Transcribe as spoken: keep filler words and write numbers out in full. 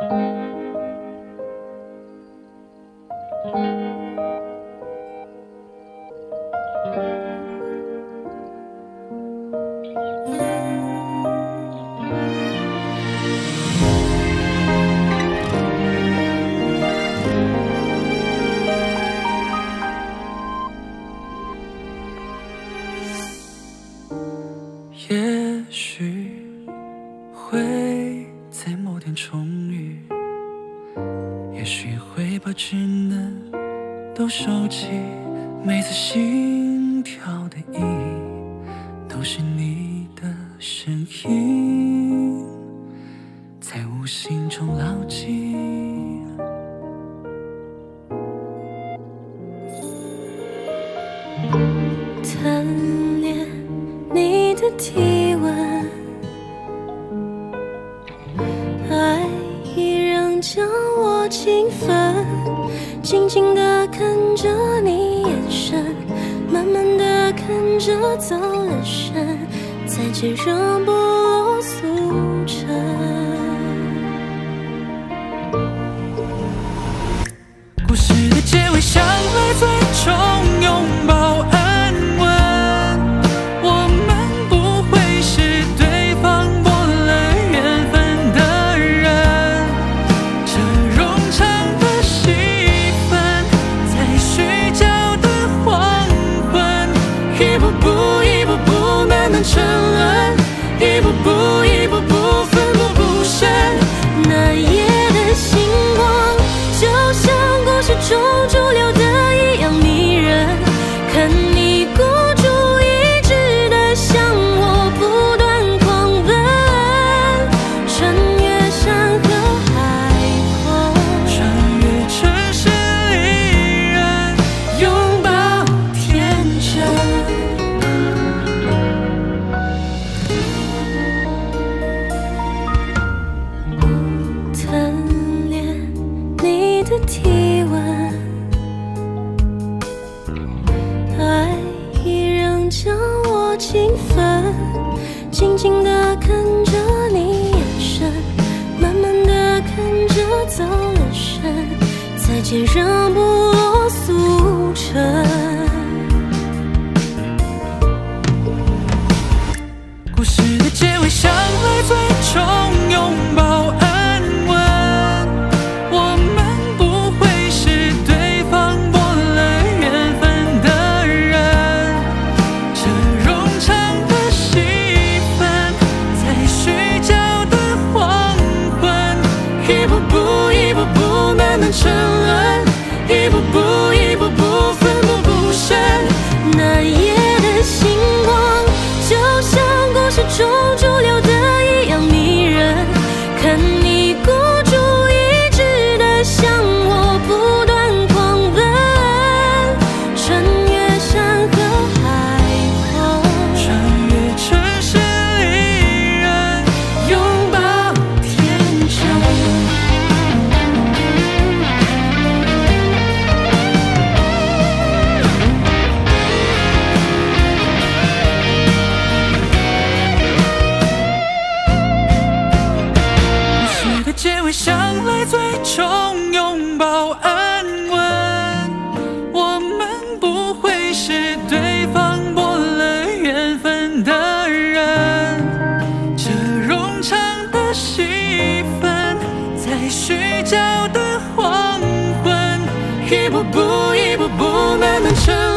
也许会在某天重遇，也许会把稚嫩都收起，每次心跳的意义都是你的声音，在无形中牢记。 贪恋你的体温，爱已仍将我兴奋，静静地看着你眼神，慢慢地看着走了神，再见让不落俗尘。 故事的结尾向来最终拥抱安稳，我们不会是对方拨了缘分的人，这冗长的戏份在虚假的黄昏，一步步一步步慢慢沉沦，一步步一步步奋不顾身。 那夜的星光就像故事中主流的一样迷人，看你孤注一掷的向我不断狂奔，穿越山河海阔， 穿越城市离人，拥抱天真。 贪恋你的体温，爱已仍将我兴奋，静静地看着你眼神，慢慢地看着走了神，再见让不落俗尘。 故事的结尾向来最终拥抱安稳，我们不会是对方拨了缘分的人，这冗长的戏份在虚假的黄昏，一步步一步步慢慢沉沦，一步步一步步奋不顾身。 那夜的星光就像故事中主流的一样迷人，看你孤注一掷的向我不断狂奔，穿越山河海阔， 穿越城市离人，拥抱天真。故事的结尾向来最终拥抱安稳，我们不会是对方拨了缘分的人，这冗长的戏份在虚假的黄昏，一步步一步步慢慢沉沦。